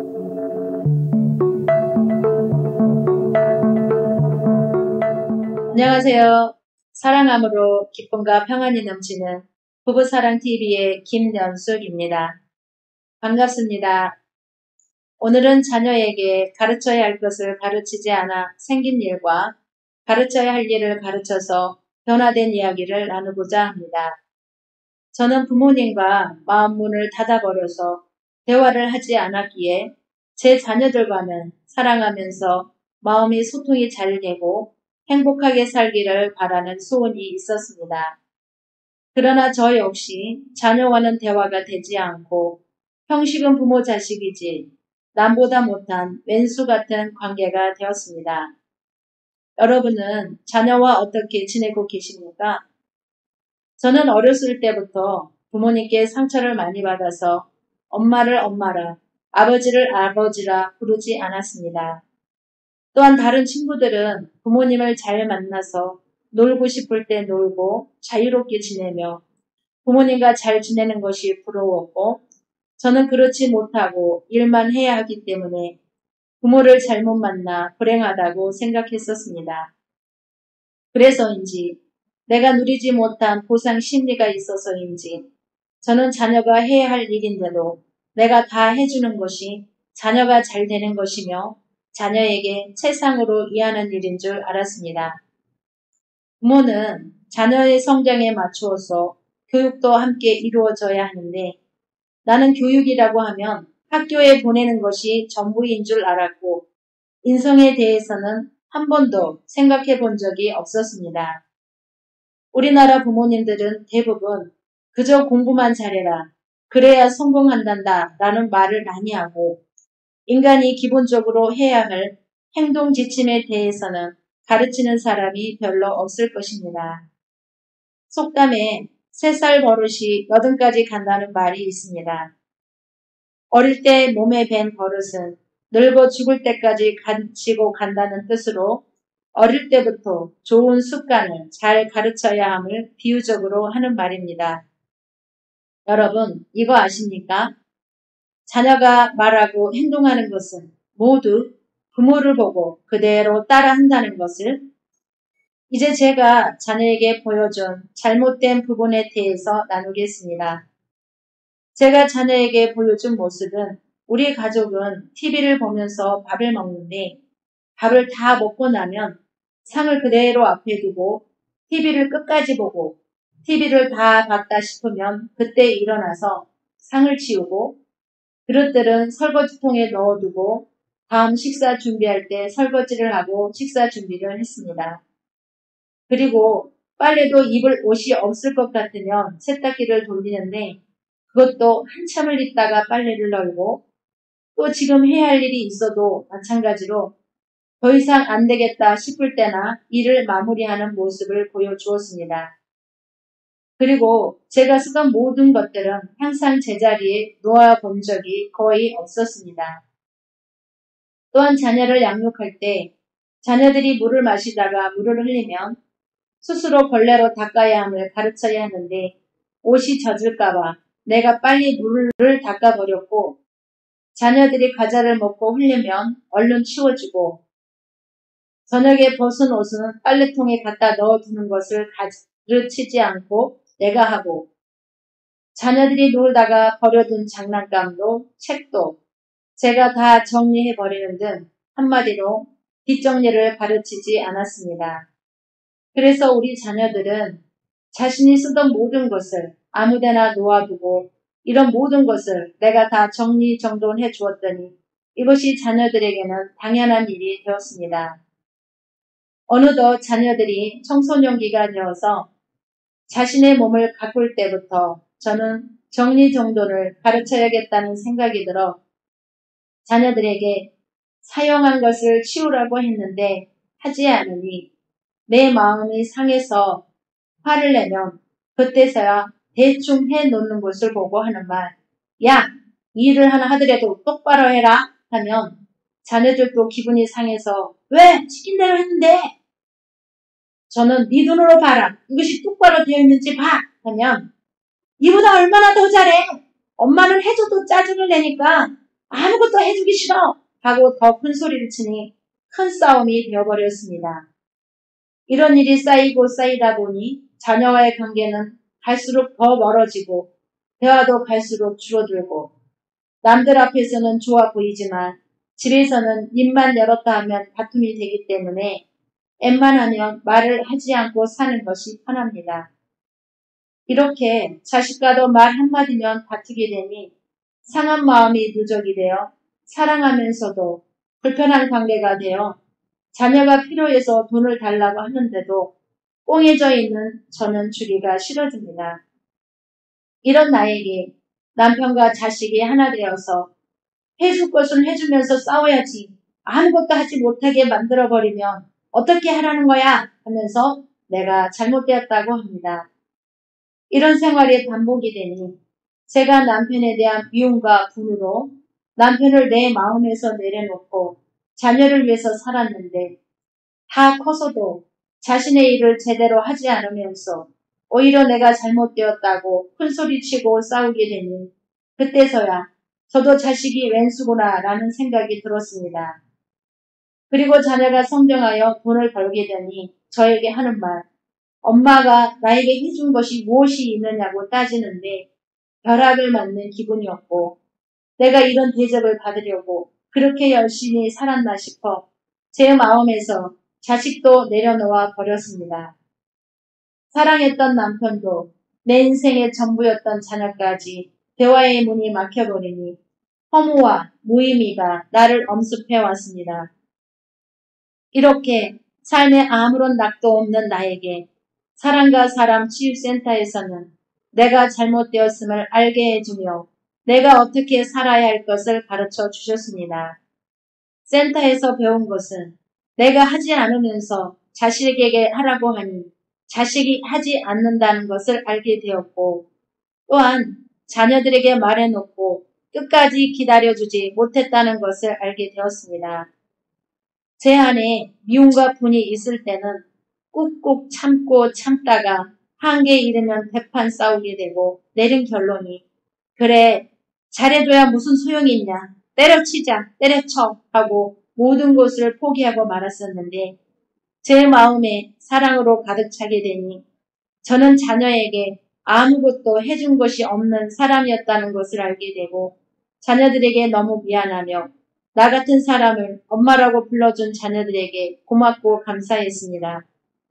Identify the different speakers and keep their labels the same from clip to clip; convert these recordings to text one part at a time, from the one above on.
Speaker 1: 안녕하세요. 사랑함으로 기쁨과 평안이 넘치는 부부사랑TV의 김연숙입니다. 반갑습니다. 오늘은 자녀에게 가르쳐야 할 것을 가르치지 않아 생긴 일과 가르쳐야 할 일을 가르쳐서 변화된 이야기를 나누고자 합니다. 저는 부모님과 마음문을 닫아버려서 대화를 하지 않았기에 제 자녀들과는 사랑하면서 마음이 소통이 잘 되고 행복하게 살기를 바라는 소원이 있었습니다. 그러나 저 역시 자녀와는 대화가 되지 않고 형식은 부모 자식이지 남보다 못한 왼수 같은 관계가 되었습니다. 여러분은 자녀와 어떻게 지내고 계십니까? 저는 어렸을 때부터 부모님께 상처를 많이 받아서 엄마를 엄마라, 아버지를 아버지라 부르지 않았습니다. 또한 다른 친구들은 부모님을 잘 만나서 놀고 싶을 때 놀고 자유롭게 지내며 부모님과 잘 지내는 것이 부러웠고 저는 그렇지 못하고 일만 해야 하기 때문에 부모를 잘못 만나 불행하다고 생각했었습니다. 그래서인지 내가 누리지 못한 보상 심리가 있어서인지 저는 자녀가 해야 할 일인데도 내가 다 해주는 것이 자녀가 잘 되는 것이며 자녀에게 최상으로 이하는 일인 줄 알았습니다. 부모는 자녀의 성장에 맞추어서 교육도 함께 이루어져야 하는데 나는 교육이라고 하면 학교에 보내는 것이 전부인 줄 알았고 인성에 대해서는 한 번도 생각해 본 적이 없었습니다. 우리나라 부모님들은 대부분 그저 공부만 잘해라, 그래야 성공한단다 라는 말을 많이 하고 인간이 기본적으로 해야 할 행동 지침에 대해서는 가르치는 사람이 별로 없을 것입니다. 속담에 3살 버릇이 80까지 간다는 말이 있습니다. 어릴 때 몸에 밴 버릇은 늙어 죽을 때까지 가르치고 간다는 뜻으로 어릴 때부터 좋은 습관을 잘 가르쳐야 함을 비유적으로 하는 말입니다. 여러분, 이거 아십니까? 자녀가 말하고 행동하는 것은 모두 부모를 보고 그대로 따라한다는 것을 이제 제가 자녀에게 보여준 잘못된 부분에 대해서 나누겠습니다. 제가 자녀에게 보여준 모습은 우리 가족은 TV를 보면서 밥을 먹는데 밥을 다 먹고 나면 상을 그대로 앞에 두고 TV를 끝까지 보고 TV를 다 봤다 싶으면 그때 일어나서 상을 치우고 그릇들은 설거지통에 넣어두고 다음 식사 준비할 때 설거지를 하고 식사 준비를 했습니다. 그리고 빨래도 입을 옷이 없을 것 같으면 세탁기를 돌리는데 그것도 한참을 있다가 빨래를 널고 또 지금 해야 할 일이 있어도 마찬가지로 더 이상 안 되겠다 싶을 때나 일을 마무리하는 모습을 보여주었습니다. 그리고 제가 쓰던 모든 것들은 항상 제자리에 놓아본 적이 거의 없었습니다. 또한 자녀를 양육할 때 자녀들이 물을 마시다가 물을 흘리면 스스로 걸레로 닦아야 함을 가르쳐야 하는데 옷이 젖을까봐 내가 빨리 물을 닦아버렸고 자녀들이 과자를 먹고 흘리면 얼른 치워주고 저녁에 벗은 옷은 빨래통에 갖다 넣어두는 것을 가르치지 않고 내가 하고 자녀들이 놀다가 버려둔 장난감도 책도 제가 다 정리해버리는 등 한마디로 뒷정리를 가르치지 않았습니다. 그래서 우리 자녀들은 자신이 쓰던 모든 것을 아무데나 놓아두고 이런 모든 것을 내가 다 정리정돈해 주었더니 이것이 자녀들에게는 당연한 일이 되었습니다. 어느덧 자녀들이 청소년기가 되어서 자신의 몸을 가꿀 때부터 저는 정리정돈을 가르쳐야겠다는 생각이 들어 자녀들에게 사용한 것을 치우라고 했는데 하지 않으니 내 마음이 상해서 화를 내면 그때서야 대충 해놓는 것을 보고 하는 말, 야, 이 일을 하나 하더라도 똑바로 해라 하면 자녀들도 기분이 상해서 왜? 시킨 대로 했는데 저는 네 눈으로 봐라. 이것이 똑바로 되어 있는지 봐 하면 이보다 얼마나 더 잘해. 엄마는 해줘도 짜증을 내니까 아무것도 해주기 싫어! 하고 더 큰 소리를 치니 큰 싸움이 되어버렸습니다. 이런 일이 쌓이고 쌓이다 보니 자녀와의 관계는 갈수록 더 멀어지고 대화도 갈수록 줄어들고 남들 앞에서는 좋아 보이지만 집에서는 입만 열었다 하면 다툼이 되기 때문에 웬만하면 말을 하지 않고 사는 것이 편합니다. 이렇게 자식과도 말 한마디면 다투게 되니 상한 마음이 누적이 되어 사랑하면서도 불편한 관계가 되어 자녀가 필요해서 돈을 달라고 하는데도 꽁해져 있는 저는 주기가 싫어집니다. 이런 나에게 남편과 자식이 하나 되어서 해줄 것은 해주면서 싸워야지 아무것도 하지 못하게 만들어버리면 어떻게 하라는 거야 하면서 내가 잘못되었다고 합니다. 이런 생활이 반복이 되니 제가 남편에 대한 미움과 분으로 남편을 내 마음에서 내려놓고 자녀를 위해서 살았는데 다 커서도 자신의 일을 제대로 하지 않으면서 오히려 내가 잘못되었다고 큰소리치고 싸우게 되니 그때서야 저도 자식이 왼수구나 라는 생각이 들었습니다. 그리고 자녀가 성장하여 돈을 벌게 되니 저에게 하는 말, 엄마가 나에게 해준 것이 무엇이 있느냐고 따지는데 벼락을 맞는 기분이었고 내가 이런 대접을 받으려고 그렇게 열심히 살았나 싶어 제 마음에서 자식도 내려놓아 버렸습니다. 사랑했던 남편도 내 인생의 전부였던 자녀까지 대화의 문이 막혀버리니 허무와 무의미가 나를 엄습해 왔습니다. 이렇게 삶에 아무런 낙도 없는 나에게 사랑과 사람 치유센터에서는 내가 잘못되었음을 알게 해주며 내가 어떻게 살아야 할 것을 가르쳐 주셨습니다. 센터에서 배운 것은 내가 하지 않으면서 자식에게 하라고 하니 자식이 하지 않는다는 것을 알게 되었고 또한 자녀들에게 말해놓고 끝까지 기다려주지 못했다는 것을 알게 되었습니다. 제 안에 미움과 분이 있을 때는 꾹꾹 참고 참다가 한계에 이르면 대판 싸우게 되고 내린 결론이 그래 잘해줘야 무슨 소용이 있냐 때려치자 때려쳐 하고 모든 것을 포기하고 말았었는데 제 마음에 사랑으로 가득 차게 되니 저는 자녀에게 아무것도 해준 것이 없는 사람이었다는 것을 알게 되고 자녀들에게 너무 미안하며 나 같은 사람을 엄마라고 불러준 자녀들에게 고맙고 감사했습니다.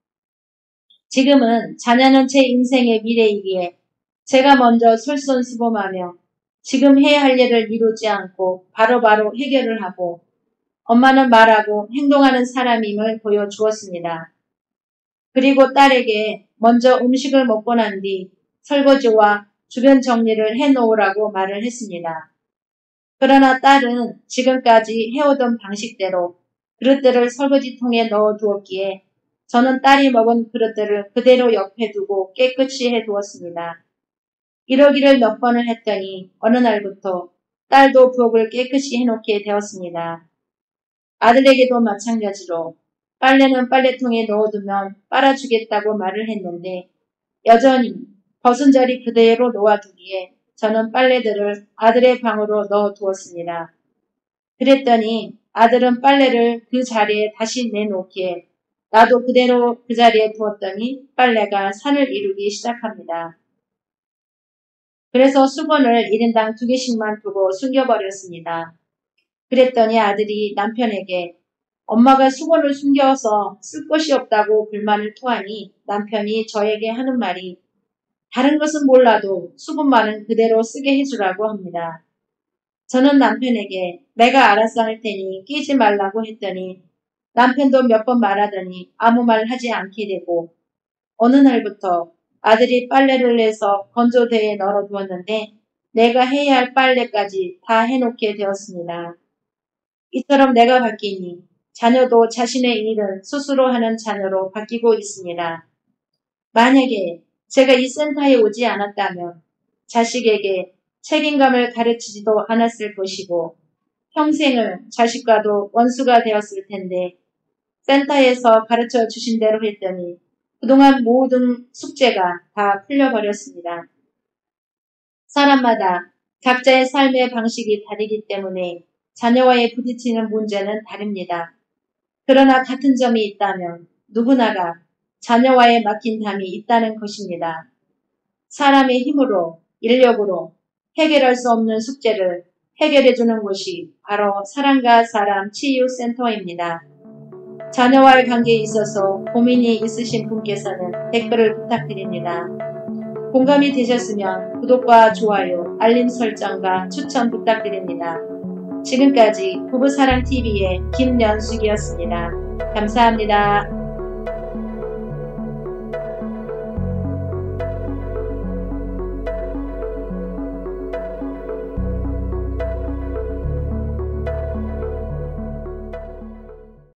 Speaker 1: 지금은 자녀는 제 인생의 미래이기에 제가 먼저 솔선수범하며 지금 해야 할 일을 미루지 않고 바로바로 해결을 하고 엄마는 말하고 행동하는 사람임을 보여주었습니다. 그리고 딸에게 먼저 음식을 먹고 난 뒤 설거지와 주변 정리를 해놓으라고 말을 했습니다. 그러나 딸은 지금까지 해오던 방식대로 그릇들을 설거지통에 넣어두었기에 저는 딸이 먹은 그릇들을 그대로 옆에 두고 깨끗이 해두었습니다. 이러기를 몇 번을 했더니 어느 날부터 딸도 부엌을 깨끗이 해놓게 되었습니다. 아들에게도 마찬가지로 빨래는 빨래통에 넣어두면 빨아주겠다고 말을 했는데 여전히 벗은 자리 그대로 놓아두기에 저는 빨래들을 아들의 방으로 넣어두었습니다. 그랬더니 아들은 빨래를 그 자리에 다시 내놓기에 나도 그대로 그 자리에 두었더니 빨래가 산을 이루기 시작합니다. 그래서 수건을 1인당 2개씩만 두고 숨겨버렸습니다. 그랬더니 아들이 남편에게 엄마가 수건을 숨겨서 쓸 것이 없다고 불만을 토하니 남편이 저에게 하는 말이 다른 것은 몰라도 수건만은 그대로 쓰게 해주라고 합니다. 저는 남편에게 내가 알아서 할 테니 끼지 말라고 했더니 남편도 몇 번 말하더니 아무 말 하지 않게 되고 어느 날부터 아들이 빨래를 해서 건조대에 널어두었는데 내가 해야 할 빨래까지 다 해놓게 되었습니다. 이처럼 내가 바뀌니 자녀도 자신의 일을 스스로 하는 자녀로 바뀌고 있습니다. 만약에 제가 이 센터에 오지 않았다면 자식에게 책임감을 가르치지도 않았을 것이고 평생을 자식과도 원수가 되었을 텐데 센터에서 가르쳐 주신 대로 했더니 그동안 모든 숙제가 다 풀려버렸습니다. 사람마다 각자의 삶의 방식이 다르기 때문에 자녀와의 부딪히는 문제는 다릅니다. 그러나 같은 점이 있다면 누구나가 자녀와의 막힌 담이 있다는 것입니다. 사람의 힘으로, 인력으로 해결할 수 없는 숙제를 해결해주는 곳이 바로 사랑과 사람 치유센터입니다. 자녀와의 관계에 있어서 고민이 있으신 분께서는 댓글을 부탁드립니다. 공감이 되셨으면 구독과 좋아요, 알림 설정과 추천 부탁드립니다. 지금까지 부부사랑TV의 김연숙이었습니다. 감사합니다.